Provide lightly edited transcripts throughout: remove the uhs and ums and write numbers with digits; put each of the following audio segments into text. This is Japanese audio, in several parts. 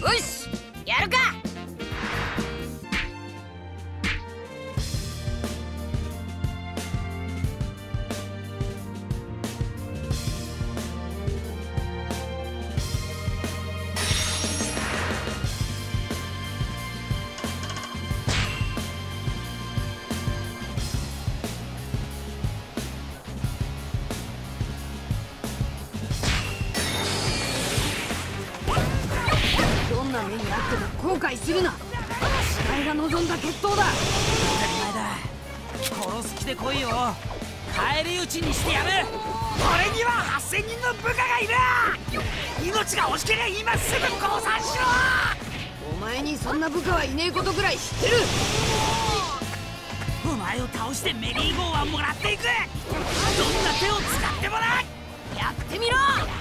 よし、やるか。どんな目にあっても後悔するな。お前が望んだ決闘だ。 当たり前だ。殺す気で来いよ。返り討ちにしてやる。俺には8000人の部下がいる。命が惜しければ今すぐ降参しろ。 お前にそんな部下はいねえことぐらい知ってる。 お前を倒してメリーゴーはもらっていく。どんな手を使ってもな。 やってみろ。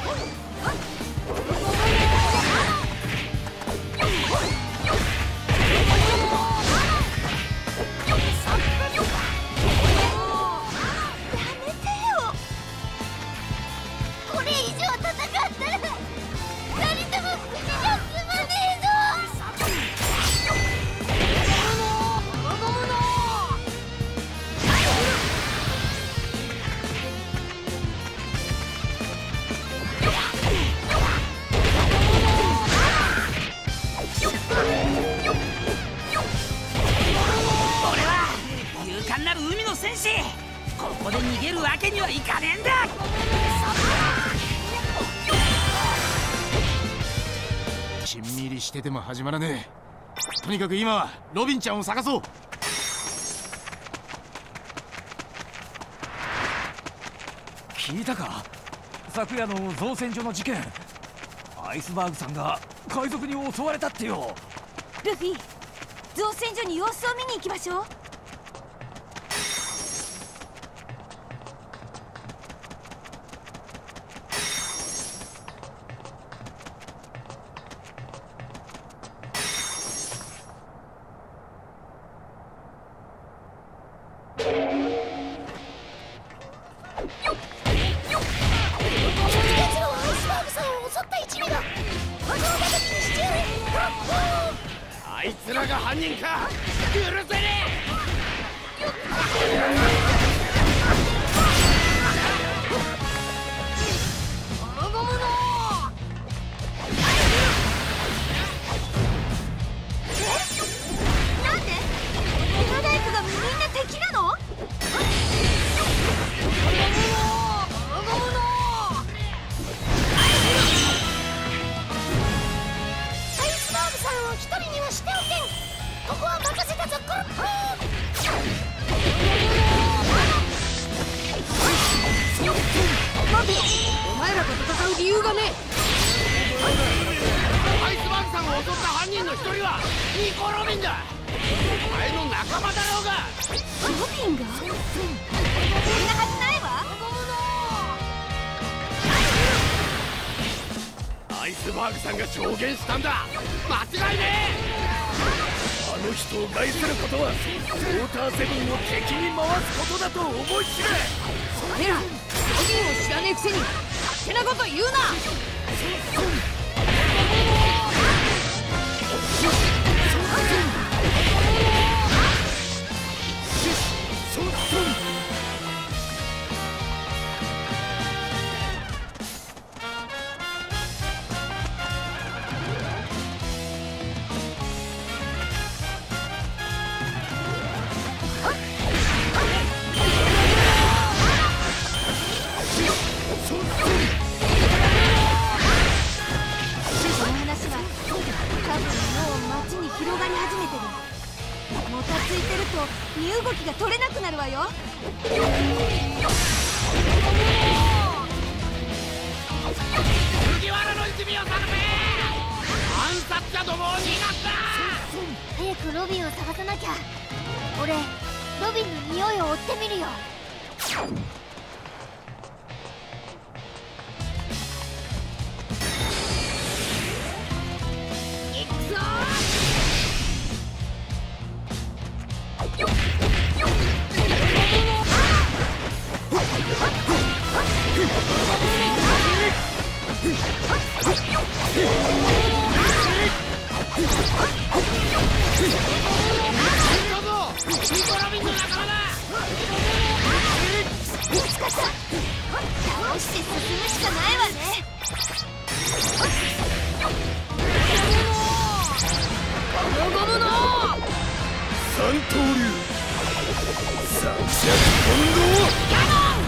ここで逃げるわけにはいかねえんだ。 しんみりしてても始まらねえ。とにかく今はロビンちゃんを探そう。 聞いたか？昨夜の造船所の事件。アイスバーグさんが海賊に襲われたってよ。 ルフィ、造船所に様子を見に行きましょう。 あいつらが犯人か。許せねなんで？ヘナ大工がみんな敵なの？アイスバーグさんを一人にはしておけん。ここは任せたぞ。 待てよ、お前らと戦う理由がねえ。 アイスバーグさんを襲った犯人の一人はニコ・ロビンだ。お前の仲間だろうが。 ロビンが？そんなはずないわ。 アイスバーグさんが証言したんだ。間違いねえ。あの人を害することはウォーターセブンを敵に回すことだと思い知れ。 てら、ロビンを知らねえくせに勝手なこと言うな。 もたついてると身動きが取れなくなるわよ。 麦わらの一味を探せ。暗殺者どもを逃がった。 早くロビンを探さなきゃ。俺、ロビンの匂いを追ってみるよ。 行くぞ倒して進むしかないわね。 三刀流三尺混合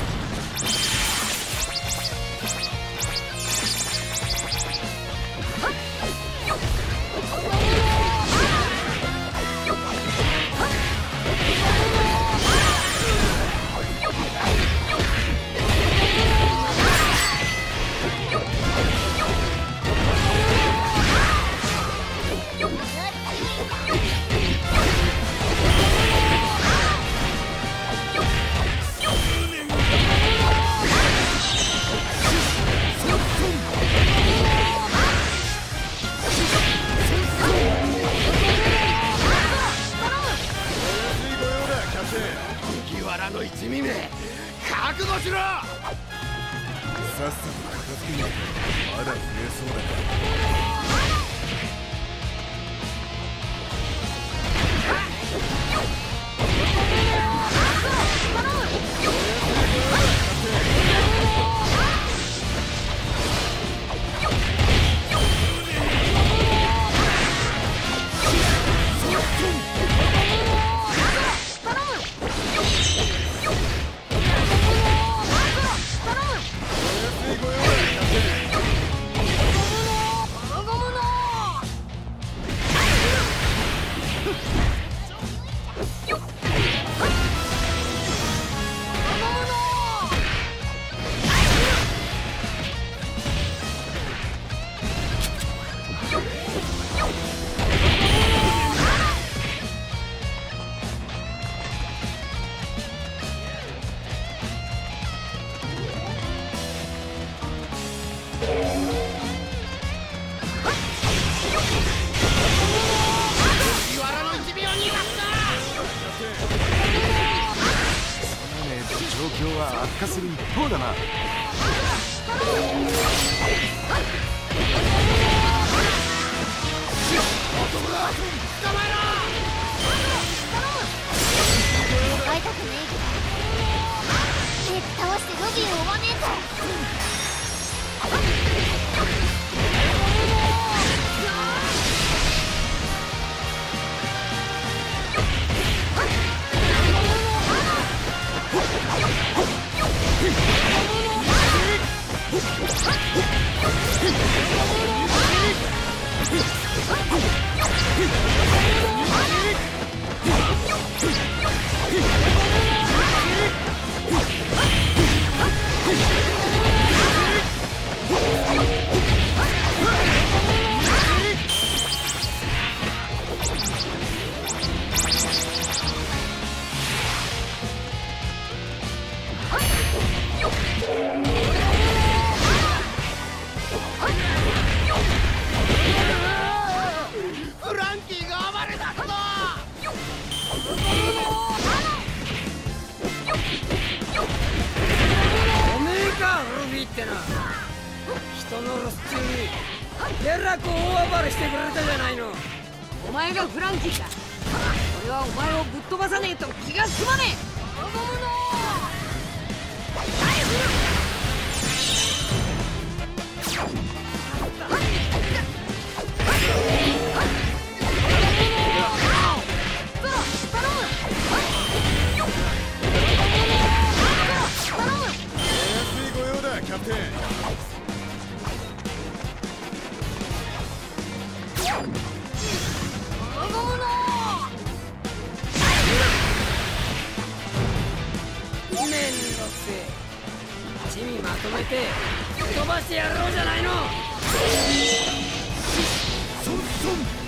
の一味め覚悟しろ。さっさと片付けないとまだ増えそうだから。状況は悪化する一方だな。 会いたくねえけど早く倒してロビンを追わねえと。 フランキーが暴れたこと。 おめえかルビーっての。人の留守中にえらく大暴れしてくれたじゃないの。 お前がフランキーか。俺はお前をぶっ飛ばさねえと気が済まねえ。 キャプテン。 めんどくせえ。地味まとめて飛ばしてやろうじゃないの。 ソンソン。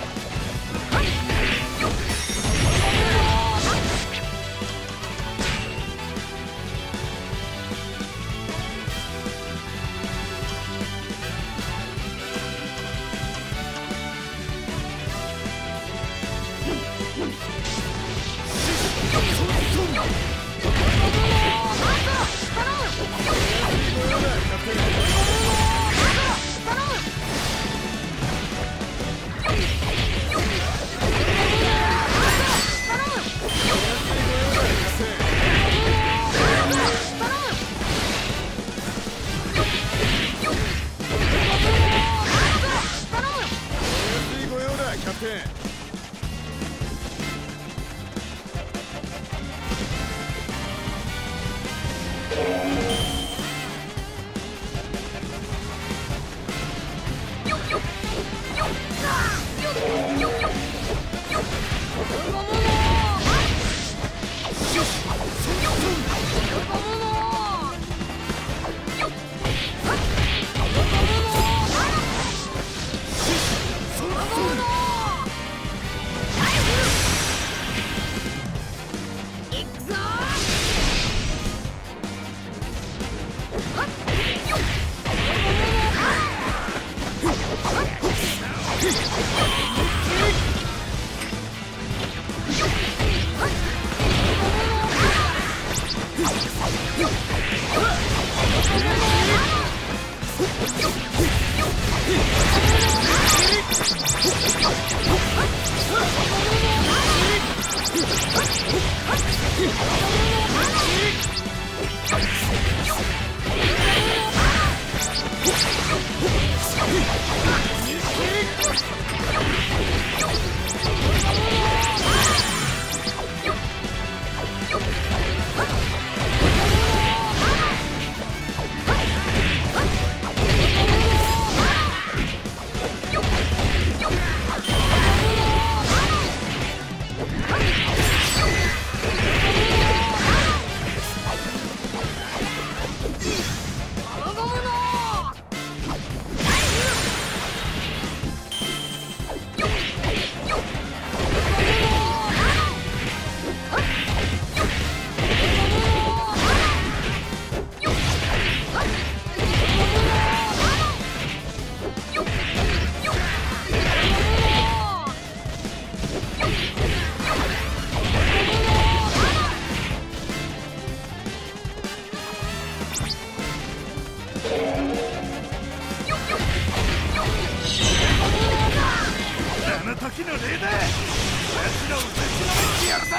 あの時の例だ。奴らをぶちのめしてやるぜ。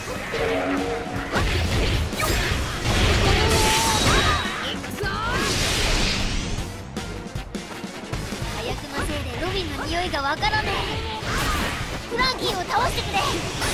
火薬のせいでロビンの匂いがわからねえ。フランキーを倒してくれ。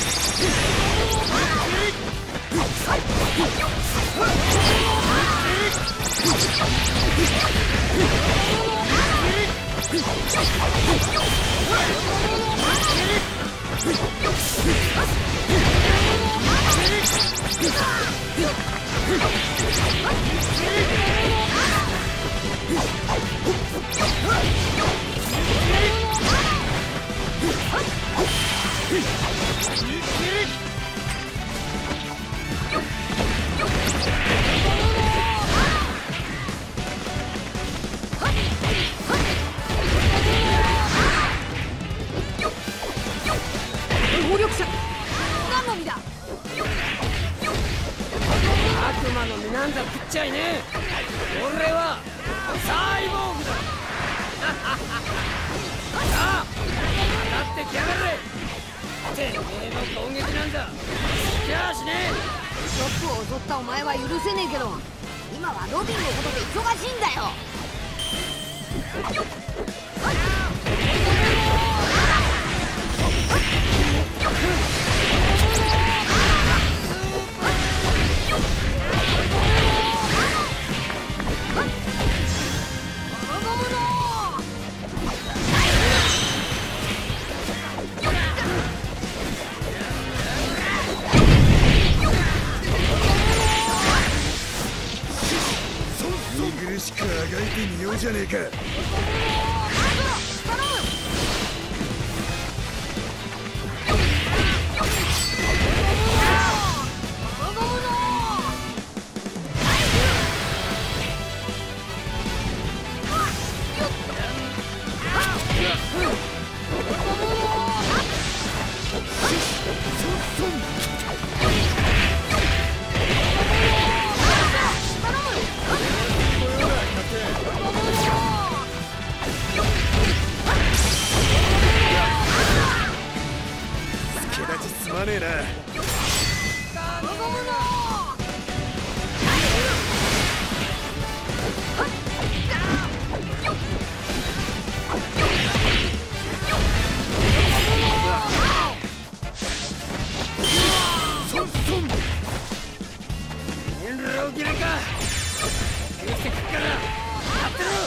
能力者何の実だ。 悪魔の実なんざ食っちゃいねえ。俺はサイボーグだ。さあ当たってきやがれ。てめえの攻撃なんざしやしねえ。 ショップを襲ったお前は許せねえけど、今はロビンのことで忙しいんだよ。 見苦しくあがいてみようじゃねえか。すまねえな。 遠慮切れか。返してくっから待ってろ。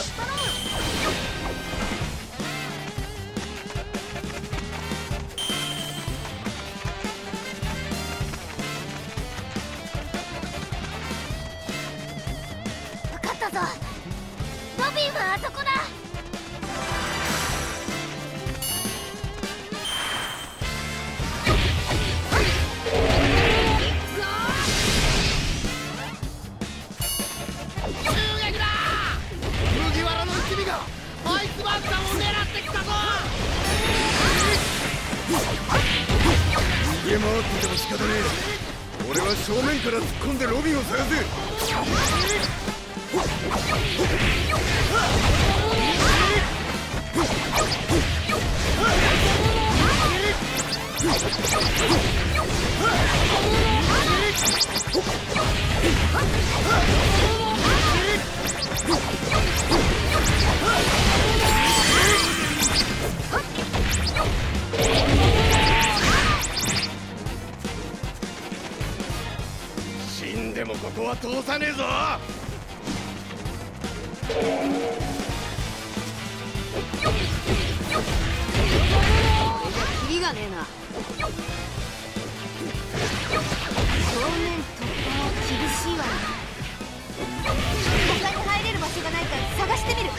回ってても仕方ねえ。俺は正面から突っ込んでロビンを探す。死んでもここは通さねえぞ。 キリがねえな。正面突破は厳しいわね。 他に入れる場所がないか探してみる。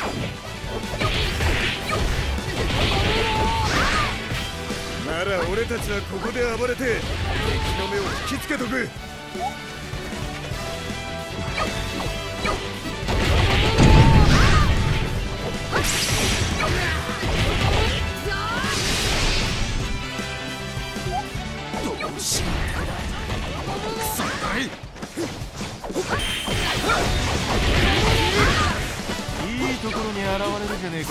なら俺たちはここで暴れて敵の目を引きつけとく。 どうしよう。クソかい。いいところに現れるじゃねえか。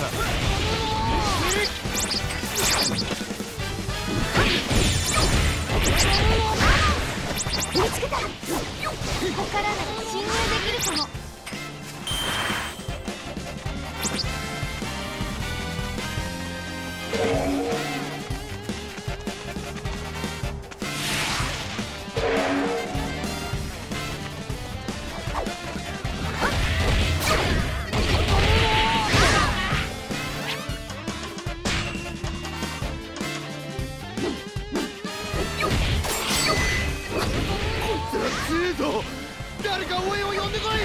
見つけた。ここからなら侵入できるかも。 強えぞ。誰か応援を呼んでこい。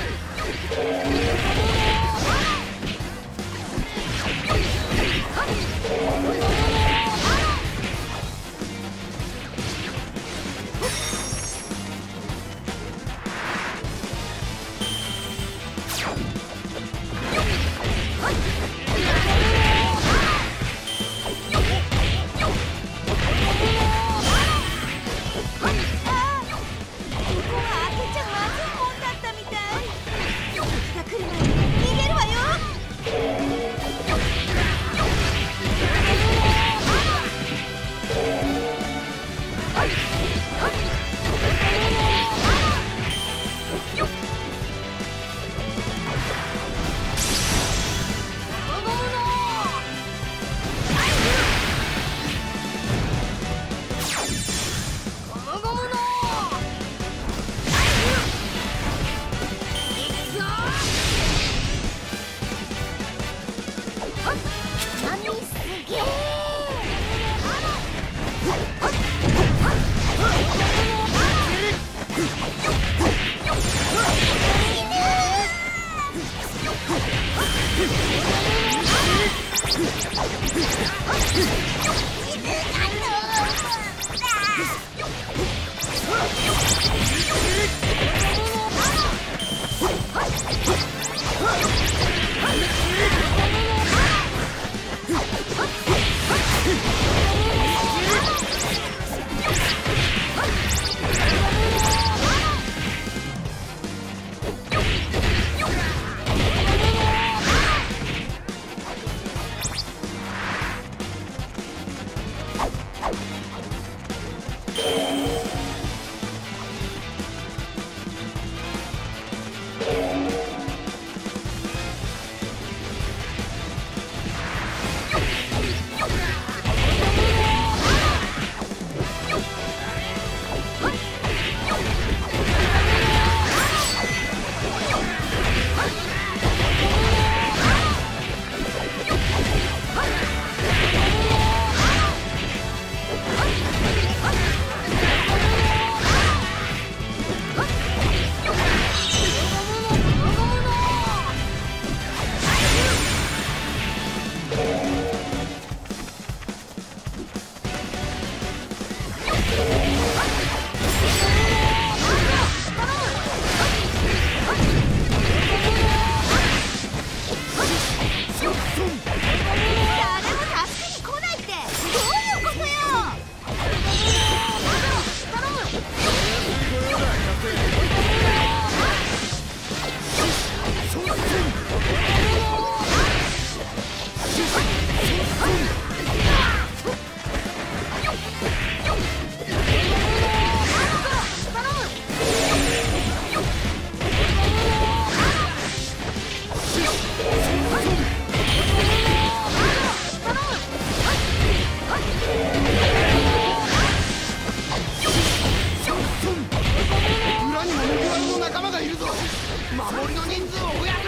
裏にもモグラの仲間がいるぞ。守りの人数を増やせ。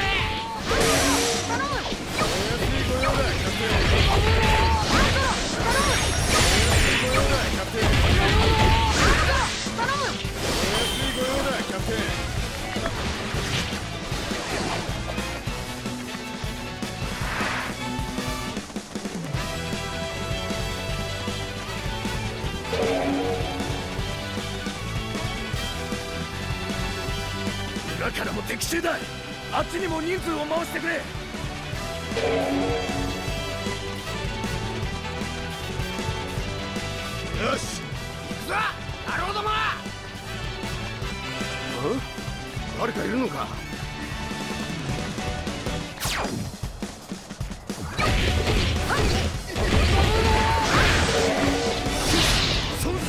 裏からも敵襲だ。あっちにも人数を回してくれ。 よし、行くぞ野郎ども。誰かいるのか。ソンソン。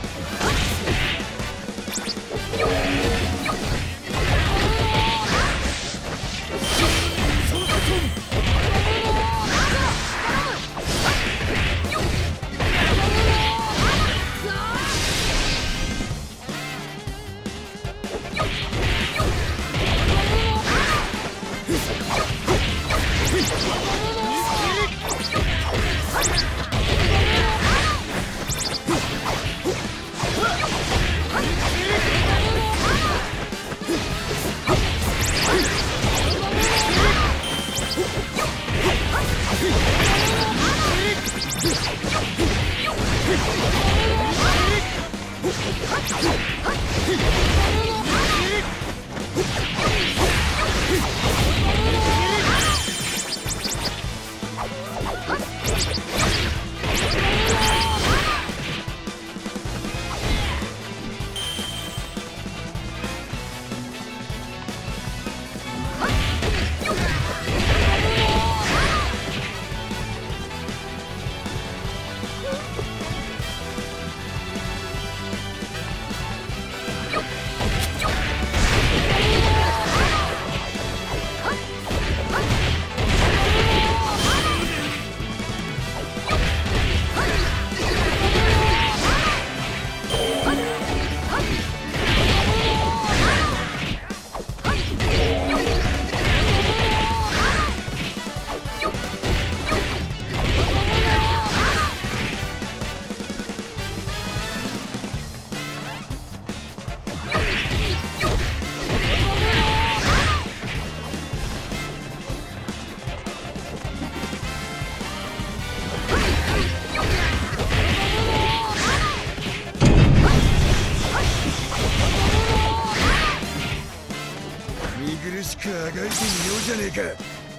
苦しくあがいてみようじゃねえか。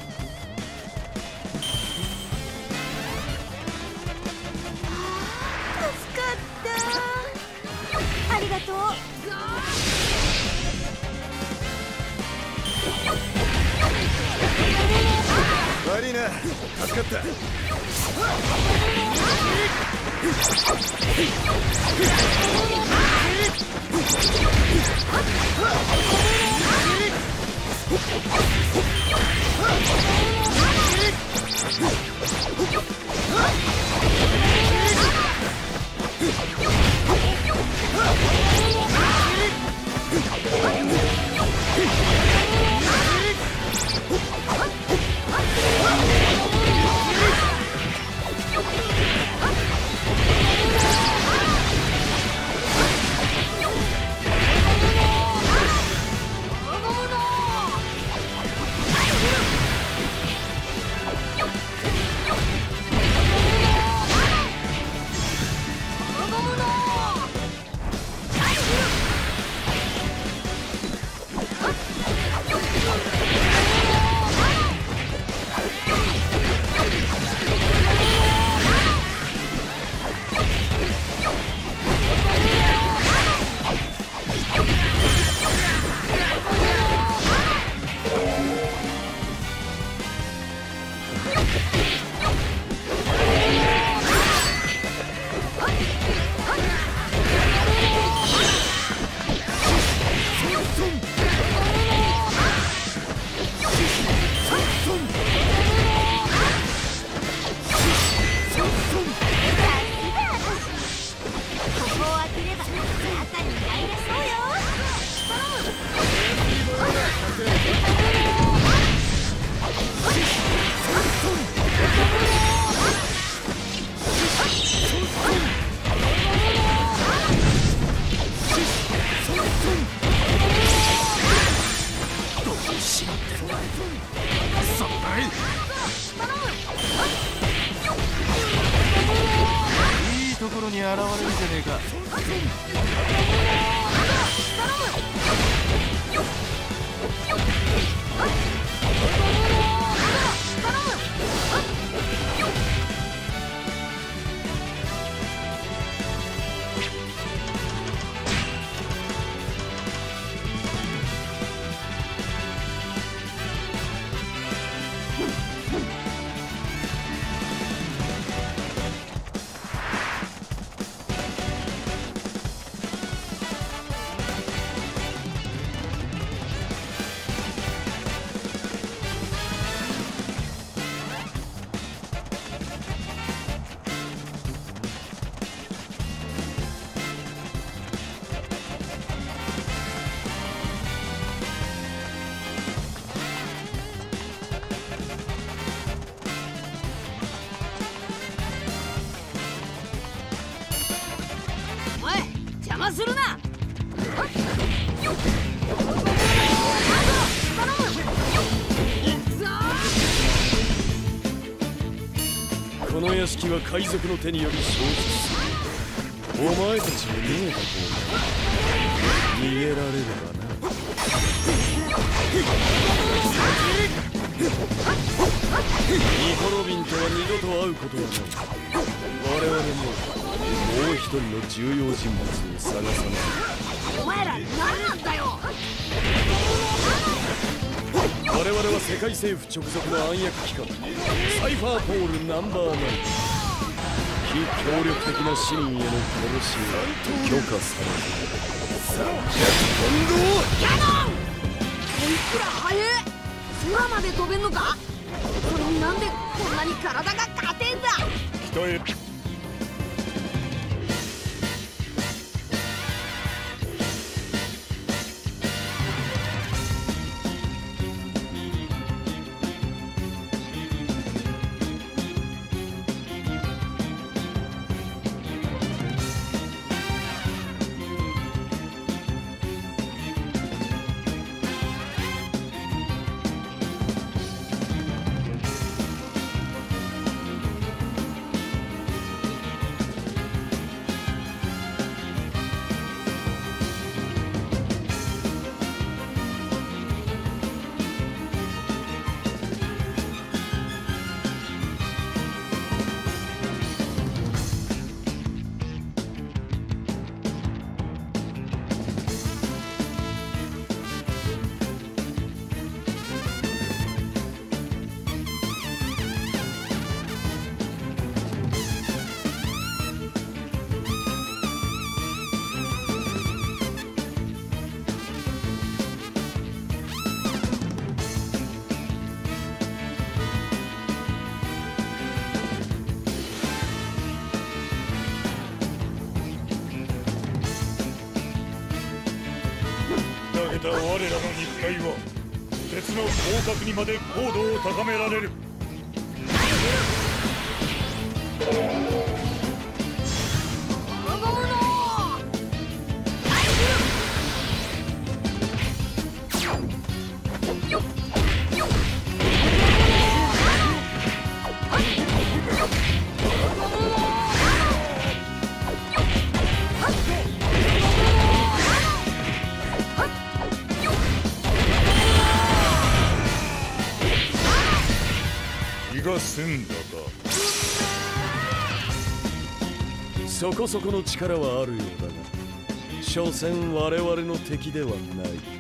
助かった。ありがとう。 悪いな、助かった。 現れるじゃねえか。 邪魔するな。 この屋敷は海賊の手により消失する。お前たちも逃げた方が逃げられればな。ニコ・ロビンとは二度と会うことはない。我々ももう一人の重要人物を探さない。 お前ら何なんだよ。 我々は世界政府直属の暗躍機関サイファーポールナンバー9。非協力的な市民への殺しを許可される。 キャノン！こいつら速え。空まで飛べんのか。それになんでこんなに体が硬えんだ。 北へ。 我らの肉体は鉄の広角にまで高度を高められる。気が済んだか。 そこそこの力はあるようだが、所詮我々の敵ではない。